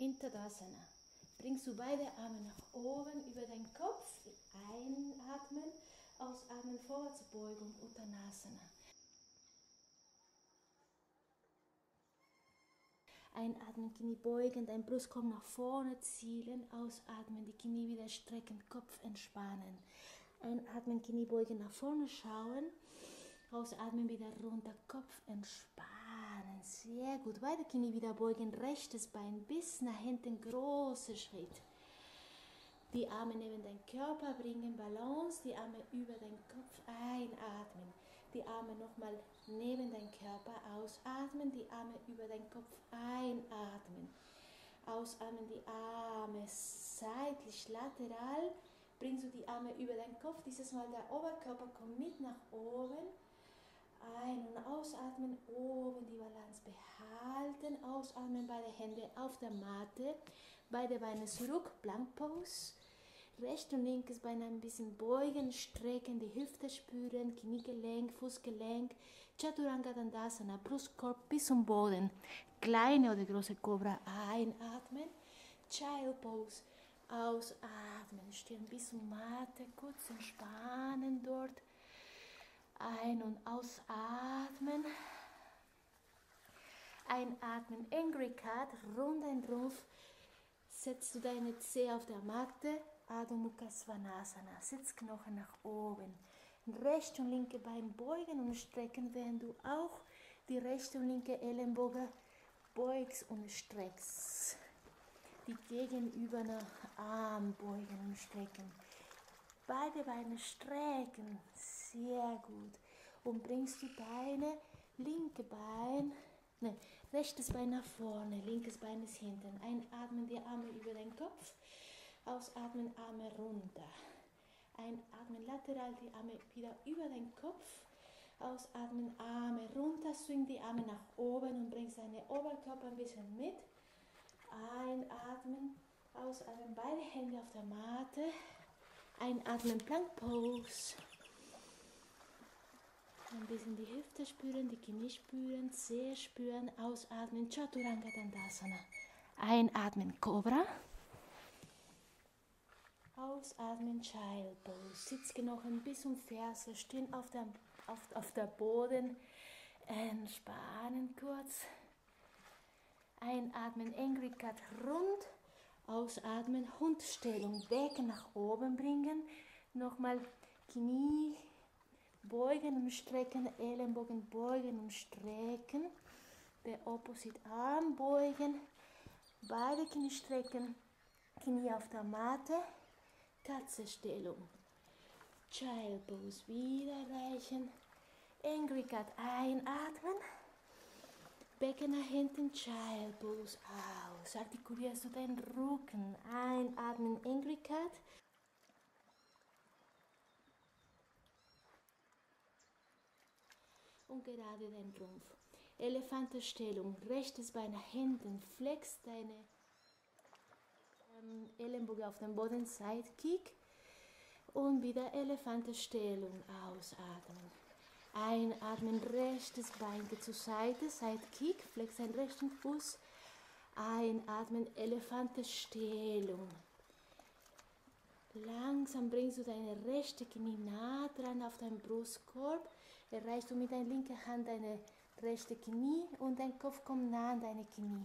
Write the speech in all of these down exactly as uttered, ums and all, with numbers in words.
in Tadasana. Bringst du beide Arme nach oben über deinen Kopf, einatmen, ausatmen, Vorwärtsbeugung, Uttanasana. Einatmen, Knie beugen, dein Brustkorb nach vorne zielen, ausatmen, die Knie wieder strecken, Kopf entspannen. Einatmen, Knie beugen, nach vorne schauen, ausatmen, wieder runter, Kopf entspannen, sehr gut. Beide Knie wieder beugen, rechtes Bein bis nach hinten, großer Schritt. Die Arme neben deinen Körper bringen Balance, die Arme über deinen Kopf einatmen. Die Arme nochmal neben deinen Körper ausatmen, die Arme über deinen Kopf einatmen. Ausatmen, die Arme seitlich, lateral. Bringst du die Arme über deinen Kopf, dieses Mal der Oberkörper kommt mit nach oben. Ein- und ausatmen, oben die Balance behalten. Ausatmen, beide Hände auf der Matte. Beide Beine zurück, Plank Pose. Rechts und linkes Bein ein bisschen beugen, strecken, die Hüfte spüren, Kniegelenk, Fußgelenk. Chaturanga Dandasana, Brustkorb bis zum Boden. Kleine oder große Cobra einatmen. Child Pose, ausatmen. Stirn bis zum Matte, kurz entspannen dort. Ein- und ausatmen. Einatmen, Angry Cat, rund den Rumpf. Setzt du deine Zehe auf der Matte, Adho Mukha Svanasana, Sitzknochen nach oben. Rechts und linke Bein beugen und strecken, während du auch die rechte und linke Ellenbogen beugst und streckst. Die gegenüber Arm beugen und strecken. Beide Beine strecken, sehr gut. Und bringst du deine linke Bein, ne, rechtes Bein nach vorne, linkes Bein ist hinten. Einatmen, die Arme über den Kopf, ausatmen, Arme runter. Einatmen, lateral, die Arme wieder über den Kopf, ausatmen, Arme runter, swing die Arme nach oben und bringst deinen Oberkörper ein bisschen mit. Einatmen, ausatmen, beide Hände auf der Matte. Einatmen, Plank Pose. Ein bisschen die Hüfte spüren, die Knie spüren, Zehe spüren. Ausatmen, Chaturanga Dandasana. Einatmen, Cobra. Ausatmen, Child Pose. Sitzknochen bis zum Ferse, Stirn auf der, auf, auf der Boden. Entspannen kurz. Einatmen, Angry Cat rund. Ausatmen, Hundstellung, Becken nach oben bringen. Nochmal Knie beugen und strecken, Ellenbogen beugen und strecken. Der Opposite Arm beugen. Beide Knie strecken, Knie auf der Matte. Katzenstellung. Child Pose, wieder reichen. Angry Cat einatmen. Becken nach hinten, Child Pose aus. Artikulierst du deinen Rücken. Einatmen, Angry Cat. Und gerade dein Rumpf. Elefantenstellung. Rechtes Bein nach hinten. Flex deine ähm, Ellenbogen auf den Boden. Sidekick. Und wieder Elefantenstellung. Ausatmen. Einatmen, rechtes Bein geht zur Seite, Sidekick, flex deinen rechten Fuß. Einatmen, Elefantenstellung. Langsam bringst du deine rechte Knie nah dran auf deinen Brustkorb. Erreichst du mit deiner linken Hand deine rechte Knie und dein Kopf kommt nah an deine Knie.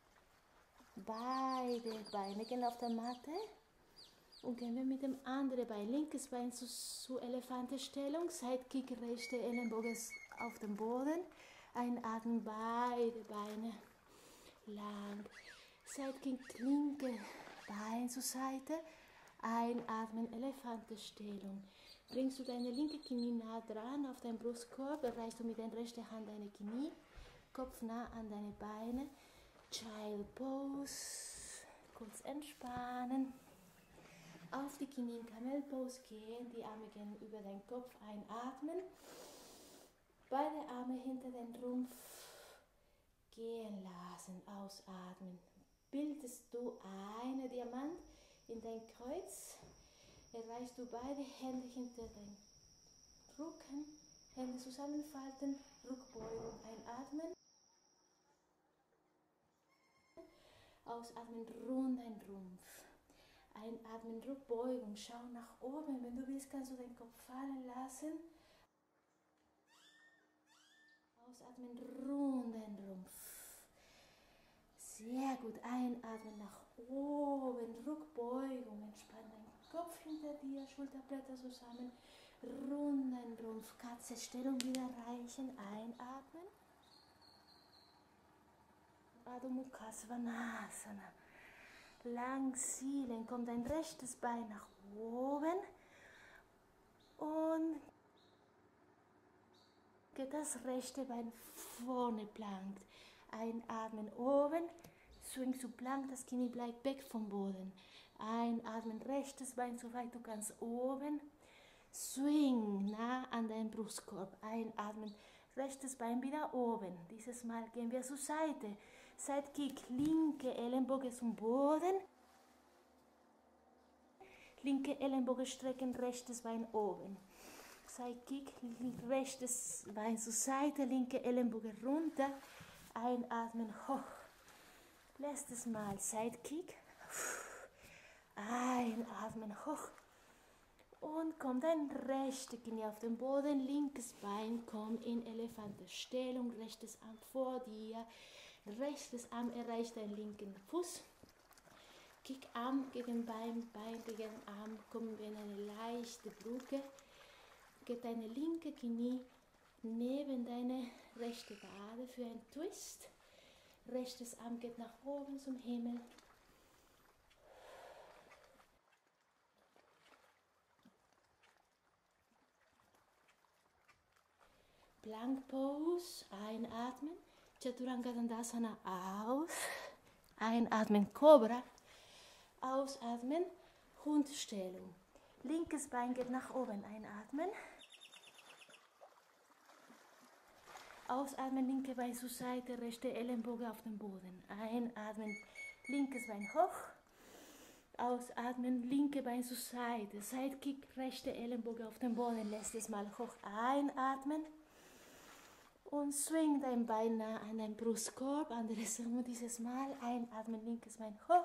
Beide Beine gehen auf der Matte. Und gehen wir mit dem anderen Bein, linkes Bein zu, zu Elefantenstellung, Sidekick, rechte Ellenbogen auf dem Boden. Einatmen, beide Beine lang. Sidekick, linke Bein zur Seite. Einatmen, Elefantenstellung. Bringst du deine linke Knie nah dran auf deinen Brustkorb, erreichst du mit der rechten Hand deine Knie, Kopf nah an deine Beine. Child Pose, kurz entspannen. Auf die Knie in Camel Pose gehen, die Arme gehen über den Kopf, einatmen. Beide Arme hinter den Rumpf gehen lassen, ausatmen. Bildest du eine Diamant in dein Kreuz, erreichst du beide Hände hinter den Rücken, Hände zusammenfalten, Rückbeugung, einatmen. Ausatmen, rund dein Rumpf. Einatmen, Rückbeugung, schau nach oben. Wenn du willst, kannst du den Kopf fallen lassen. Ausatmen, rund den Rumpf. Sehr gut, einatmen nach oben, Rückbeugung, entspann deinen Kopf hinter dir, Schulterblätter zusammen, rund den Rumpf, Katze-Stellung wieder reichen, einatmen. Adho Mukha Svanasana. Lang zielen, kommt dein rechtes Bein nach oben und geht das rechte Bein vorne plankt. Einatmen oben, swing zu plank, das Knie bleibt weg vom Boden. Einatmen, rechtes Bein so weit du kannst oben, swing nah an deinen Brustkorb. Einatmen, rechtes Bein wieder oben. Dieses Mal gehen wir zur Seite. Sidekick, linke Ellenbogen zum Boden. Linke Ellenbogen strecken, rechtes Bein oben. Sidekick, rechtes Bein zur Seite, linke Ellenbogen runter. Einatmen, hoch. Letztes Mal Sidekick. Einatmen, hoch. Und kommt dein rechtes Knie auf den Boden, linkes Bein kommt in Elefantenstellung, rechtes Arm vor dir. Rechtes Arm erreicht deinen linken Fuß. Kick Arm gegen Bein, Bein gegen Arm, kommen wir in eine leichte Brücke. Geht deine linke Knie neben deine rechte Wade für einen Twist. Rechtes Arm geht nach oben zum Himmel. Plank Pose, einatmen. Chaturanga Dandasana aus. Einatmen, Cobra. Ausatmen, Hundstellung. Linkes Bein geht nach oben. Einatmen. Ausatmen, linke Bein zur Seite, rechte Ellenbogen auf den Boden. Einatmen, linkes Bein hoch. Ausatmen, linke Bein zur Seite. Sidekick, rechte Ellenbogen auf den Boden. Letztes Mal hoch. Einatmen. Und swing dein Bein nah an deinen Brustkorb. Anderes Seite dieses Mal. Einatmen, linkes Bein hoch.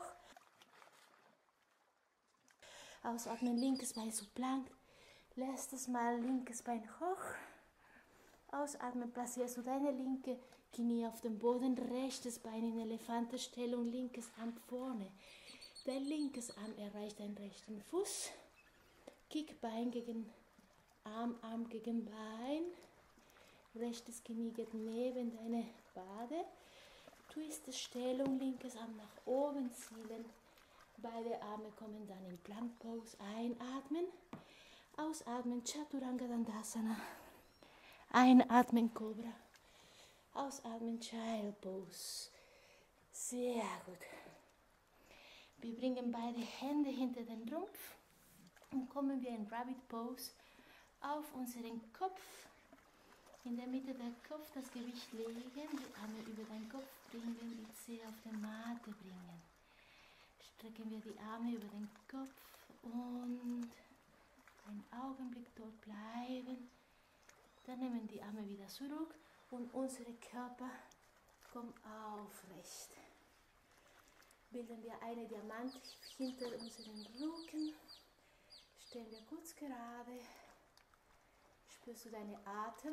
Ausatmen, linkes Bein zu plank. Letztes Mal linkes Bein hoch. Ausatmen, platzierst du deine linke Knie auf dem Boden. Rechtes Bein in Elefantenstellung, linkes Arm vorne. Dein linkes Arm erreicht deinen rechten Fuß. Kick Bein gegen Arm, Arm gegen Bein. Rechtes Knie geht neben deine Wade. Twist Stellung, linkes Arm nach oben zielen. Beide Arme kommen dann in Plank Pose. Einatmen. Ausatmen, Chaturanga Dandasana. Einatmen, Cobra. Ausatmen, Child Pose. Sehr gut. Wir bringen beide Hände hinter den Rumpf und kommen wir in Rabbit Pose auf unseren Kopf. In der Mitte der Kopf das Gewicht legen, die Arme über den Kopf bringen, die Zehe auf die Matte bringen. Strecken wir die Arme über den Kopf und einen Augenblick dort bleiben. Dann nehmen die Arme wieder zurück und unser Körper kommt aufrecht. Bilden wir eine Diamant hinter unseren Rücken. Stellen wir kurz gerade. Spürst du deinen Atem?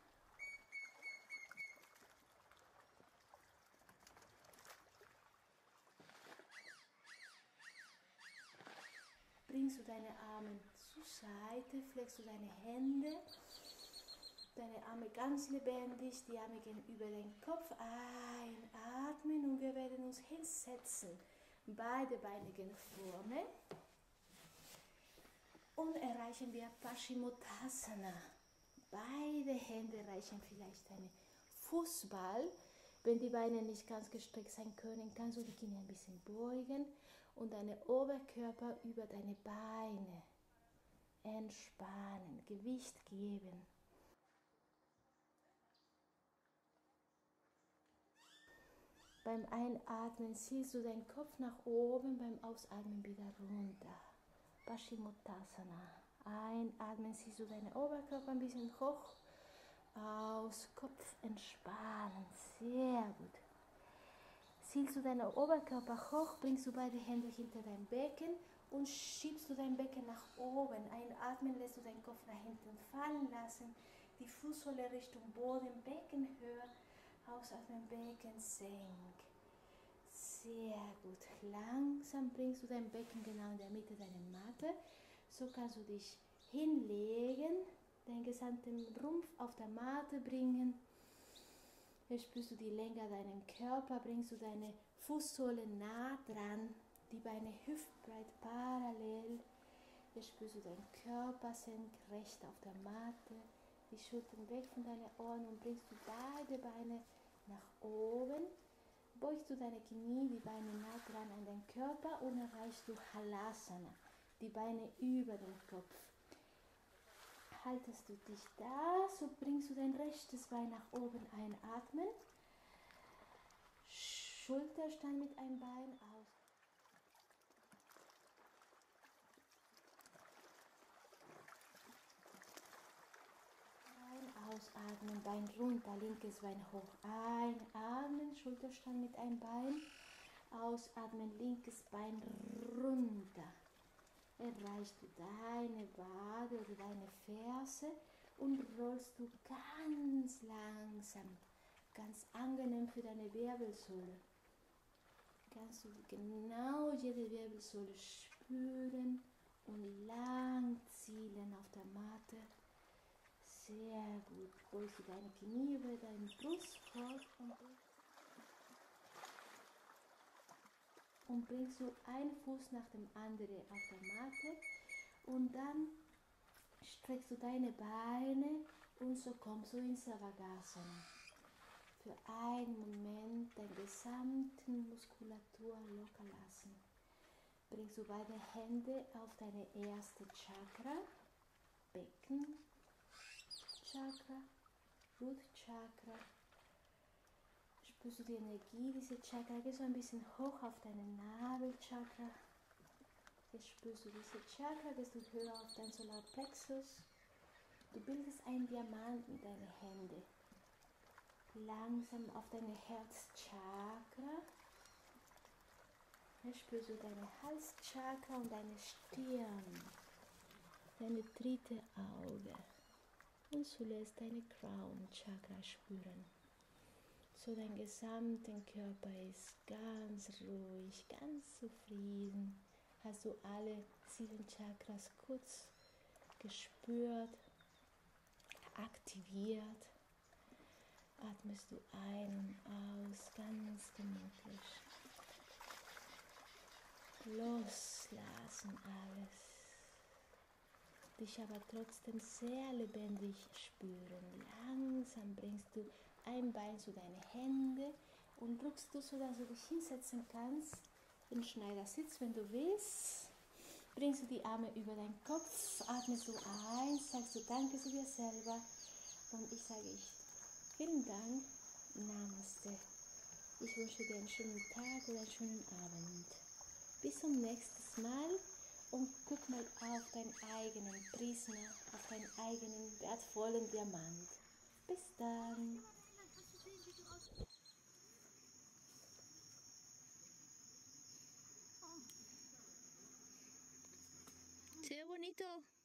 Bringst du deine Arme zur Seite, fleckst du deine Hände, deine Arme ganz lebendig, die Arme gehen über den Kopf, einatmen und wir werden uns hinsetzen. Beide Beine gehen vorne und erreichen wir Paschimottanasana. Beide Hände reichen vielleicht einen Fußball. Wenn die Beine nicht ganz gestreckt sein können, kannst du die Knie ein bisschen beugen und deinen Oberkörper über deine Beine entspannen, Gewicht geben. Beim Einatmen ziehst du deinen Kopf nach oben, beim Ausatmen wieder runter. Paschimottanasana. Einatmen, ziehst du deinen Oberkörper ein bisschen hoch. Aus, Kopf entspannen. Sehr gut. ziehst du deinen Oberkörper hoch, bringst du beide Hände hinter dein Becken und schiebst du dein Becken nach oben. Einatmen lässt du deinen Kopf nach hinten fallen lassen, die Fußsohle Richtung Boden, Beckenhöhe, ausatmen, Becken senk. Sehr gut. Langsam bringst du dein Becken genau in der Mitte deiner Matte. So kannst du dich hinlegen, deinen gesamten Rumpf auf der Matte bringen. Jetzt spürst du die Länge deinen Körper, bringst du deine Fußsohle nah dran, die Beine hüftbreit parallel. Jetzt spürst du deinen Körper senkrecht auf der Matte, die Schultern weg von deinen Ohren und bringst du beide Beine nach oben. Beugst du deine Knie, die Beine nah dran an den Körper und erreichst du Halasana, die Beine über den Kopf. Haltest du dich da, so bringst du dein rechtes Bein nach oben, einatmen. Schulterstand mit einem Bein aus. Ein, ausatmen, Bein runter, linkes Bein hoch. Einatmen, Schulterstand mit einem Bein. Ausatmen, linkes Bein runter. Erreichst du deine Wade oder deine Ferse und rollst du ganz langsam, ganz angenehm für deine Wirbelsäule. Kannst du genau jede Wirbelsäule spüren und lang zielen auf der Matte. Sehr gut. Beugst du deine Knie über deinen Brustkorb und, und bringst du einen Fuß nach dem anderen auf der Matte und dann streckst du deine Beine und so kommst du in Savasana. Für einen Moment deine gesamte Muskulatur locker lassen. Bringst du beide Hände auf deine erste Chakra, Becken, Chakra, Root Chakra. Spürst du die Energie, diese Chakra, geh so ein bisschen hoch auf deine Nabelchakra. Jetzt spürst du diese Chakra, gehst du höher auf deinen Solarplexus. Du bildest einen Diamant mit deinen Händen. Langsam auf deine Herzchakra. Jetzt spürst du deine Halschakra und deine Stirn, deine dritte Auge. Und so lässt deine Crown Chakra spüren. So dein gesamter Körper ist ganz ruhig, ganz zufrieden. Hast du alle sieben Chakras kurz gespürt, aktiviert. Atmest du ein und aus, ganz gemütlich. Loslassen alles. Dich aber trotzdem sehr lebendig spüren. Langsam bringst du ein Bein zu deinen Händen und drückst du, sodass du dich hinsetzen kannst. In Schneidersitz, wenn du willst. Bringst du die Arme über deinen Kopf, atmest du ein, sagst du Danke zu dir selber und ich sage ich vielen Dank, Namaste. Ich wünsche dir einen schönen Tag oder einen schönen Abend. Bis zum nächsten Mal und guck mal auf deinen eigenen Prisma, auf deinen eigenen wertvollen Diamant. Bis dann. Sehr bonito.